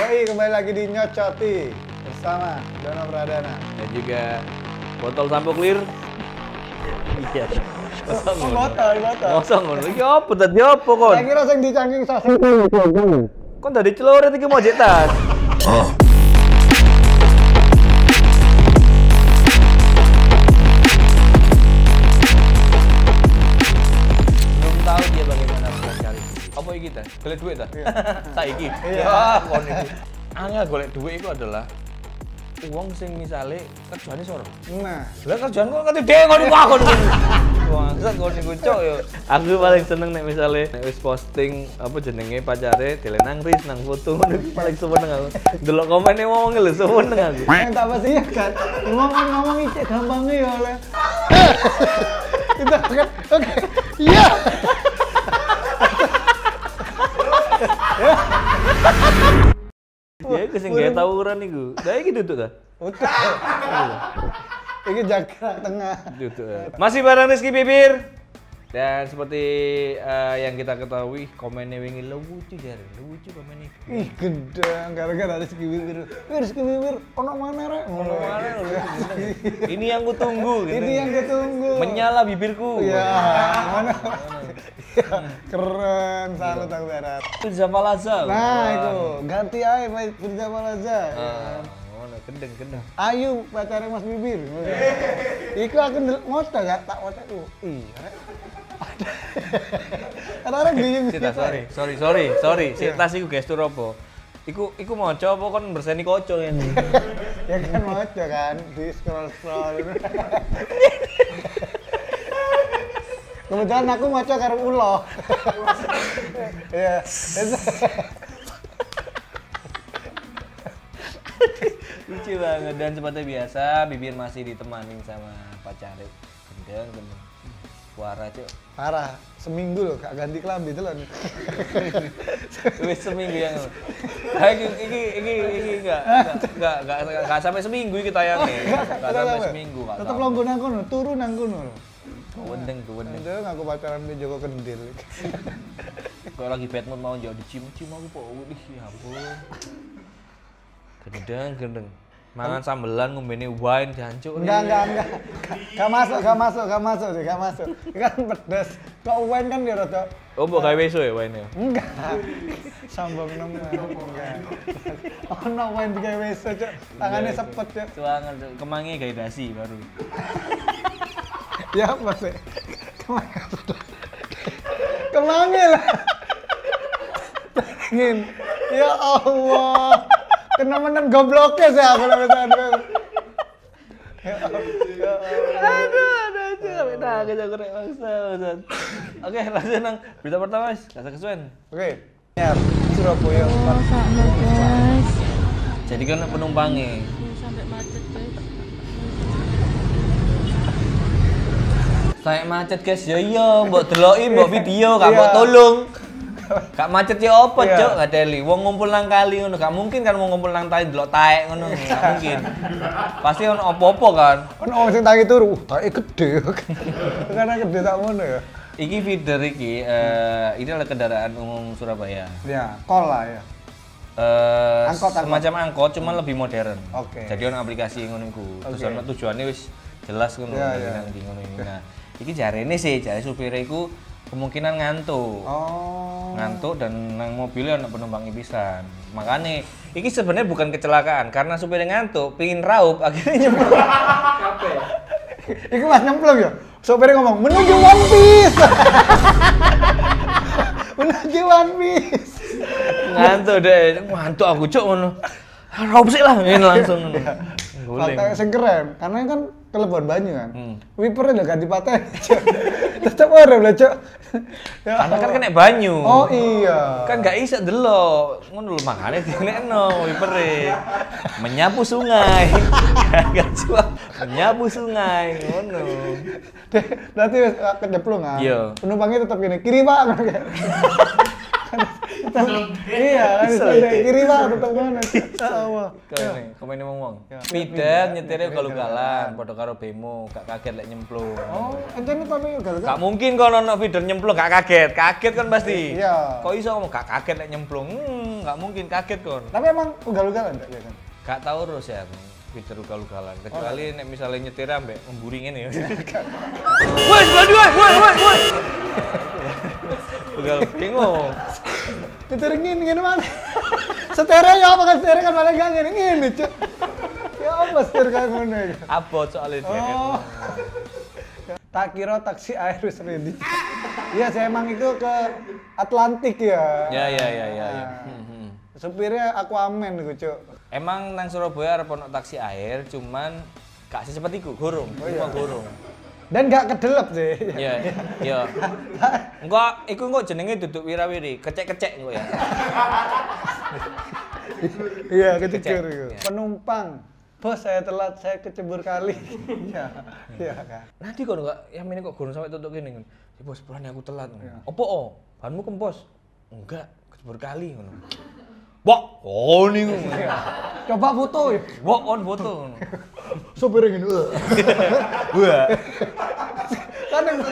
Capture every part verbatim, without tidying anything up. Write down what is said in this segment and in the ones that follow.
Yoi, kembali lagi di Nyocoti bersama Dono Pradana dan juga botol sampo clear. Iya. Kosong. Oh, botol, botol. Kosong ngono. Iki opo dadi opo kon? Saya kira sing dicangking saset. Kon dadi celurit iki mau jetas. Oh. Belum tahu dia bagaimana sekali. Apa iki ta? Golek duit ta? Saiki. Ya, kon iki. Angel golek duit itu adalah uang sing misale kerjane soro. Nah, Lah kerjaan kok ngerti dhewe ngono kok kon. Wah, sak kon niku cok yo. Aku paling seneng nek misale nek wis posting apa jenenge pacare dilenang ris nang foto ngono iki paling seneng aku. Delok komene wong lho seneng aku. yang tak pasti ya kan. Ngomong-ngomong iki gampangnya ya oleh. Kita kan oke. Iya. Ya iku sing gawe tawuran iku. Lah iki duduk ta? Udah. Ini jaga tengah. Duduk. Masih bareng Rizky Bibir. Dan seperti uh, yang kita ketahui, komennya wingi lucu jare, lucu komennya. Ih, gedang gara-gara Rizky Bibir. Eh, Rizky Bibir ono mana rek? Ono mana lho. Ini yang kutunggu gitu. Ini yang kutunggu. Menyala bibirku. Iya, mana? Keren, salut aku berat. Firza Palaza. Nah, itu ganti aja Pak Firza Palaza. Oh, no, gendeng gendeng. Ayu pacarnya Mas Bibir. Iku aku moto gak tak moto tuh. Iya, rek. Orang bingung. Cita, sorry, sorry, sorry, sorry. Si tas iku gestur apa? Iku iku moco apa kon berseni koco ini? Ya kan moco kan, di scroll-scroll. Kebetulan aku moco karo ulo. Iya. Lucu banget dan seperti biasa Bibir masih ditemani sama pacarnya. Gendeng gendeng. Suara cuk. Parah, seminggu loh gak ganti klambi itu loh. Wis seminggu yang. Ha iki iki iki iki enggak enggak enggak enggak sampai seminggu iki tayangnya. Enggak sampai seminggu Kak. Tetep longgo nang kono, turu nang kono. Wendeng tuh wendeng. Itu aku pacaran di Joko Kendil. Kalau lagi bad mood mau jadi cium-cium aku kok udih ya ampun. Gendeng gendeng. Mangan sambelan ngombene wine jancuk. Enggak, enggak, enggak. Gak masuk, gak masuk, gak masuk sih, gak masuk. Kan pedes. Kok wine kan dia rada. Oh, mbok gawe beso ya wine-nya? Enggak. Sambung nemen. Enggak. Ono wine digawe weso, Cuk. Tangane sepet, Cuk. Suangan kemangi gawe dasi baru. Ya apa sih? Kemangi. Kemangi lah. Ingin. Ya Allah. Kena menang gobloknya sih aku lagi tadi. Ya Allah. Aduh, aduh, sampai nangis aku rek bangsa. Oke, lanjut nang berita pertama, Mas. Kasa kesuwen. Oke. Nyar, Surabaya. Oh, sakno guys. Jadi kan penumpangnya. Sampai macet guys. Saya macet guys, ya iya, mbok deloki, mbok video, gak mbok tolong. Gak macet ya apa, Iya. Cuk, gak teli. Wong ngumpul nang kali ngono, gak mungkin kan mau ngumpul nang tae delok taek ngono, gak mungkin. Pasti ono apa-apa kan. Kan orang sing tangi turu, tae gede. Karena gede tak ngono ya. Iki feeder iki, eh, ini adalah kendaraan umum Surabaya. Ya, kol lah ya. Eh, Angkot, angkot. semacam angkot, cuman lebih modern. Oke. Jadi ono aplikasi ngono iku. Terus Oke. ono tujuannya wis jelas ngono, Iya, lagi iya. nang ndi ngono iki. Nah, iki jarene sih, jare supire iku kemungkinan ngantuk. Oh. Ngantuk dan nang mobilnya ada penumpang pisan. Makanya ini sebenarnya bukan kecelakaan karena supirnya ngantuk, pingin raup akhirnya nyemplung. Capek. Iku Mas nyemplung ya. Sopirnya ngomong menuju One Piece. Menuju One Piece. Ngantuk deh, ngantuk aku cok ngono. Raup sih lah, ini langsung ngono. Guling. Patah sing keren, karena kan kelebon banyu kan. Hmm. Wipernya udah ganti patah. Tetep ora lah, Cok. Ya Karena kan Allah. kena banyu. Oh iya. Kan gak bisa delok. Ngono lho makane dinekno wipere. Menyapu sungai. Gak cuma menyapu sungai ngono. Deh, berarti wis kejeplung kan. Iya. Penumpangnya tetap gini, kiri Pak. Iya, kan sampai kiri Pak, tetep mana. Allah. Kene, komen ngomong. Ya. Pidan nyetirnya ugal-ugalan, padha karo bemo, gak kaget lek nyemplung. Oh, entene tapi ugal-ugalan. Gak mungkin kalau ono feeder nyemplung gak kaget, kaget kan pasti. Iya. Kok iso ngomong gak kaget lek nyemplung? Hmm, gak mungkin kaget kon. Tapi emang ugal-ugalan tak ya kan? Gak tau terus ya, feeder ugal-ugalan. Kecuali nek misalnya nyetir ambek memburi ngene ya. Woi, badu woi, woi, woi, woi. Ugal bingung. Nyetir ngene ngene mana? Setere ya apa kan setere kan malah gak ngene ngene, Cuk. Ya apa setir kayak ngono ya? Abot soalnya dia kan. Oh. Tak kira taksi air wis ready. Iya, saya emang itu ke Atlantik ya. Ya, ya, ya, ya, ya. Nah, Hmm, hmm. supirnya Aquaman iku, Cuk. Emang nang Surabaya arep ono taksi air, cuman gak secepat iku, gorong, Oh, cuma iya. gorong. Dan gak kedelep sih. Iya, iya. Enggak, iku engko jenenge duduk wirawiri, kecek-kecek engko ya. Iya, kececur Kecek. itu. Iya. Penumpang, bos saya telat, saya kecebur kali. Iya, iya kan. Nanti kok enggak, ya ini kok gorong sampai tutup gini kan. Ya bos, pelan aku telat. Iya. Opo oh? Banmu kempos? Enggak, kecebur kali ngono. Wah, oh niku. Coba foto ya. Wah, on foto ngono. Supir ngene. Wah. Kan yang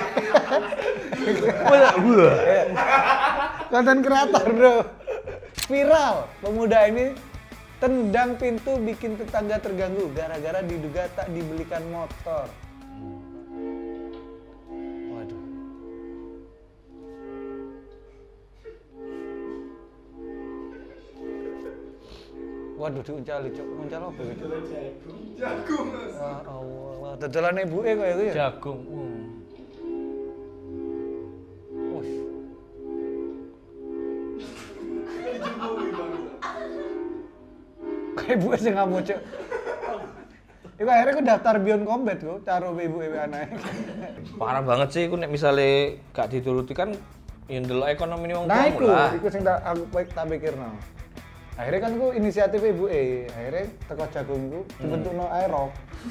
Wah, wah. konten kreator, Bro. Viral, pemuda ini tendang pintu bikin tetangga terganggu gara-gara diduga tak dibelikan motor. Waduh. Waduh, diuncali, Cuk. Uncal apa gitu? Jagung. Jagung. Wah, Allah. Dodolan ibuke kaya iku ya. Jagung. Hmm. Wih. Kayak ibuke sing ngamuk, Cuk. Iku akhirnya aku daftar Beyond Combat ku, karo ibu-ibu anake. Parah banget sih, aku nek misalnya gak dituruti kan ya ndelok ekonomi wong Nah, tuamu iku, lah. iku sing tak aku tak pikirno. Akhirnya kan ku inisiatif ibu e, akhirnya teko jagungku dibentukno aerob.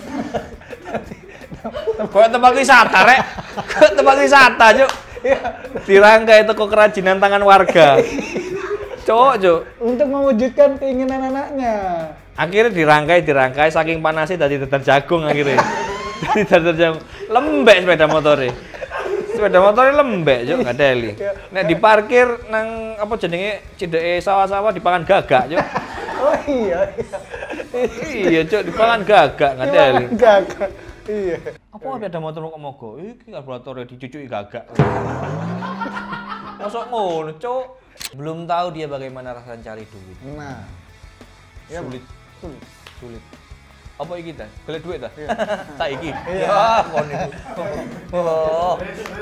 Kok tempat wisata rek? Kok tempat wisata, Cuk? Dirangkai teko kerajinan tangan warga. Cuk, Cuk. Untuk mewujudkan keinginan anaknya. Akhirnya dirangkai, dirangkai saking panasnya tadi dadar jagung akhirnya. Jadi dadar jagung. Lembek sepeda motornya. Sepeda motornya lembek, Cuk, gak deli. Nek diparkir nang apa jenenge cideke sawah-sawah dipangan gagak, Cuk. Oh iya, iya. Iya, Cuk, dipangan gagak gak deli. Gagak. Iya. Apa sepeda motor kok mogo? Iki karburatornya dicucuki gagak. Masuk ngono, Cuk. Belum tahu dia bagaimana rasanya cari duit. Nah. Ya, Sulit, sulit. sulit. Apa iki ta? Golek duit ta? Iya. Tak iki. Iya. Ya, kon iku. Oh.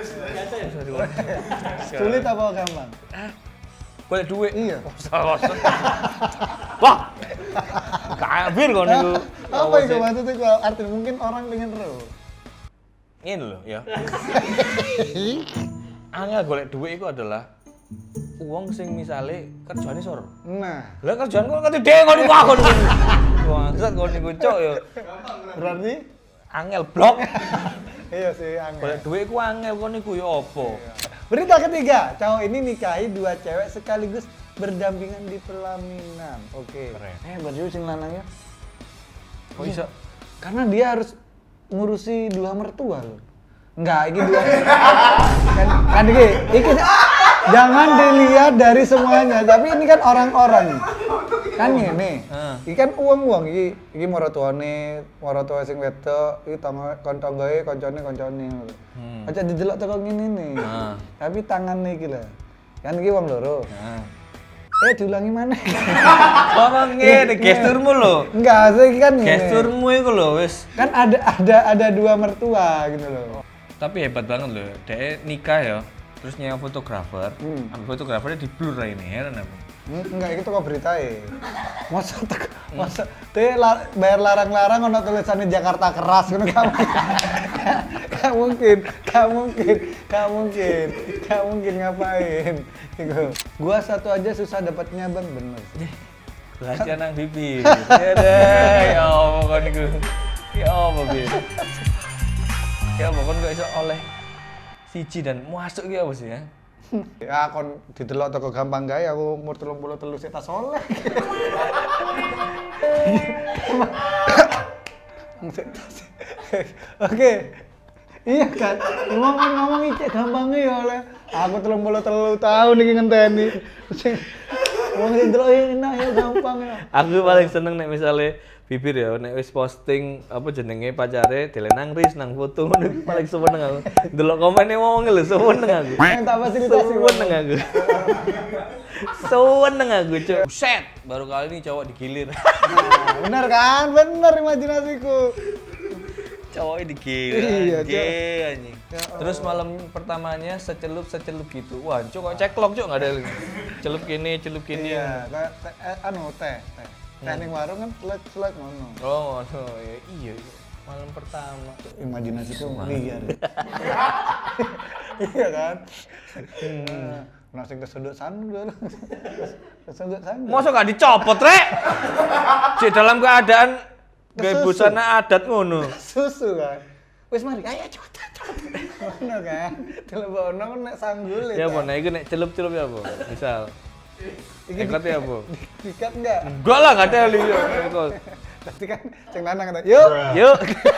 Sulit apa gampang? Golek duit. Iya. Salah. Wah. Kabir kon niku. Apa itu maksudnya kalau artinya mungkin orang pengen tahu. Ngene lho ya. Angel golek duit iku adalah uang sing misale kerjane sor. Nah, Lah kerjaan kok ngerti dhewe ngono iku aku niku. Bangsat kon niku cok ya. berarti Angel blok. iya sih angel. Golek duit iku angel kon niku ya apa? Berita ketiga, cowok ini nikahi dua cewek sekaligus berdampingan di pelaminan. Oke. Keren. Eh, baju sing lanang ya. Kok iso? Karena dia harus ngurusi dua mertua loh. Enggak, ini dua. kan, kan ini, ini jangan dilihat dari semuanya, tapi ini kan orang-orang. Kan ini. Heeh. Ini kan uang-uang iki, iki maratuane, maratuwa sing wedok, iki tangga koncone koncone koncone. Hmm. Aja didelok teko ngene nih. Heeh. Tapi tangannya iki lho. Kan iki wong loro. Heeh. Eh diulangi mana? Ngomong ngene gesturmu lho. Enggak, sih kan ngene. Gesturmu iku lho wis. Kan ada ada ada dua mertua gitu loh. Tapi hebat banget loh. Dia nikah ya. Terus nyewa fotografer. Hmm. Ambil fotografernya di blur lah ini heran aku. Hmm, enggak, itu kok berita ya. Masa tek, masa teh la, bayar larang-larang ono tulisannya Jakarta keras ngono kan. Gak mungkin, gak mungkin, gak mungkin, gak mungkin ngapain. Iku. Gua satu aja susah dapatnya bang, bener. Belajar nang bibir. Ya deh, ya apa kon iku. Ya apa bir. Ya apa kon gak iso oleh siji dan masuk ki apa sih ya? Ya kon didelok toko gampang gawe aku umur tiga puluh tiga sik tas soleh. Oke. Iya kan, ngomong ngomong iki gampang ya oleh. Aku tiga puluh tiga tahun iki ngenteni. Sing wong ndelok enak ya gampang ya. Aku paling seneng nek misale bibir ya nek wis posting apa jenenge pacare dilenang ris nang foto ngono iki paling seneng aku. Delok komene wong lho seneng aku. Tak fasilitasi Seneng aku. Seneng aku, Cuk. Buset, baru kali ini cowok digilir. Nah, bener kan? Bener imajinasiku. Cowoknya digilir. Iya, anjing, anjing. Terus malam pertamanya secelup-secelup gitu. Wah, Cuk kok ceklok, Cuk, enggak ada lagi. Celup kini, celup kini. Iya, kayak teh- eh, anu teh, teh. Teh ning warung kan selek-selek ngono. Oh, no, iya, iya. Malam pertama. Imajinasiku liar. Iya kan? Hmm. Nah, sing kesudut sandal. Kesudut sandal. Masa gak dicopot, Rek? Di dalam keadaan kayak Kesusu. busana adat ngono. Susu kan. Wis mari, ayo cepet cepet. Ngono kan. Telepono nek sanggul Ya apa, nah itu nek celup-celup ya apa? Misal. Ekot ya apa? Dikat enggak? Enggak lah, enggak ada liyo. Ekot. Berarti kan sing lanang kata, "Yuk." Yuk.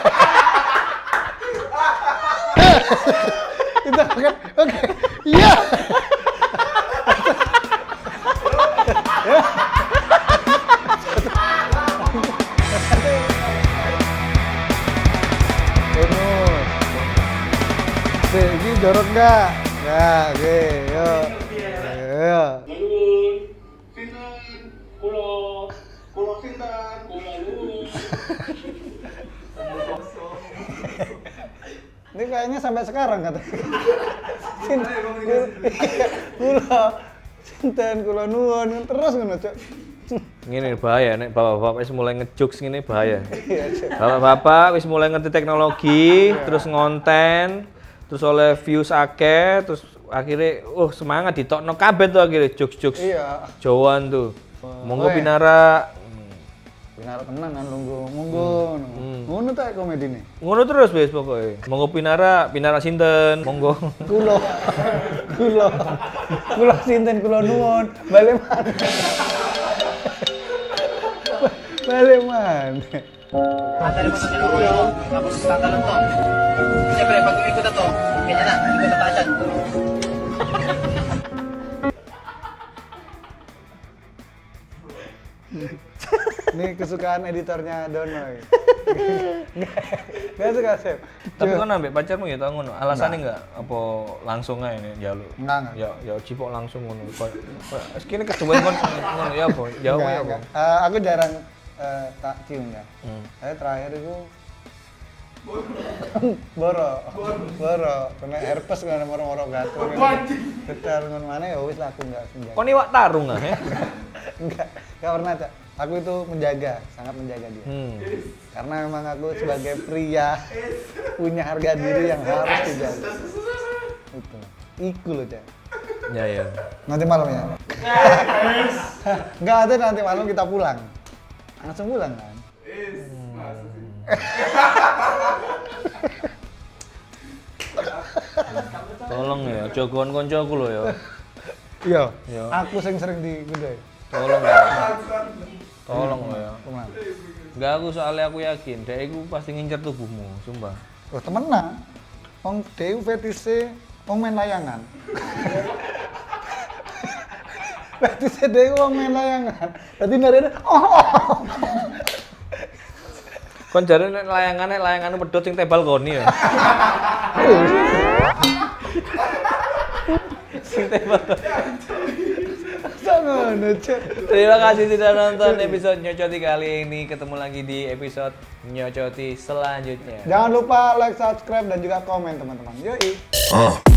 Itu kan. Oke. Iya. Bonus. Oke, ini dorong enggak? Ya, oke, yuk. Ayo. Sinten kula kula sinten kula lulus. Ini kayaknya sampai sekarang kata. Sinten kula sinten kula nuwun terus ngono, Cuk. Ngene bahaya nek bapak-bapak wis mulai ngejokes ngene bahaya. Iya, Cuk. Bapak-bapak wis mulai ngerti teknologi, terus ngonten, terus oleh views akeh, terus akhirnya oh semangat ditokno kabeh tuh akhirnya jokes-jokes Iya. Jawaan tuh. Monggo Weh. Pinara. Benar tenan kan lungguh. Monggo. Ngono ta komedine. Ngono terus wis pokoke. Monggo Pinara, Pinara sinten? Monggo. Kulo. Kulo. Kulo sinten kula nuwun. Bale maneh. Bale maneh. Materi masuk dulu dulu, tapos tatalan to. Siyempre, pag umikot na to, ganyan na, ikot na taasan. Ini kesukaan editornya Dono. Enggak suka, Sep. Tapi kan ambek pacarmu ya tau ngono. Alasannya enggak apa langsung aja nih jaluk. Enggak, enggak. Ya ya cipok langsung ngono. Wis kene keduwen kon ngono ya apa? Jauh Enggak, ya apa? enggak. Eh, aku jarang eh, tak cium ya. Hmm. Saya terakhir itu boro, boro, kena herpes kena moro-moro gatel. Betul ngono mana ya wis lah aku enggak sengaja. Kon iwak tarung ah ya? Enggak, enggak pernah, Cak. Aku itu menjaga, sangat menjaga dia. Hmm. Karena memang aku sebagai pria punya harga diri yang harus dijaga. Itu. Iku loh, Cak. Ya ya. Nanti malam ya. Enggak ada nanti malam kita pulang. Langsung pulang kan. Tolong ya, jagoan koncoku lho ya. Iya. Iya. Aku sing sering digudai. Tolong ya. Tolong lho ya. Teman. Enggak aku soalnya aku yakin, dia itu pasti ngincer tubuhmu, sumpah. Oh, temenan. Wong Dewi fetise wong main layangan. Fetise Dewi wong main layangan. Dadi narene oh. Kon jare nek layangane layangane pedhot sing tebal koni ya. Sing tebal. Ngono, Cuk. Terima kasih sudah nonton episode Nyocoti kali ini. Ketemu lagi di episode Nyocoti selanjutnya. Jangan lupa like, subscribe dan juga komen teman-teman. Yoi. Uh.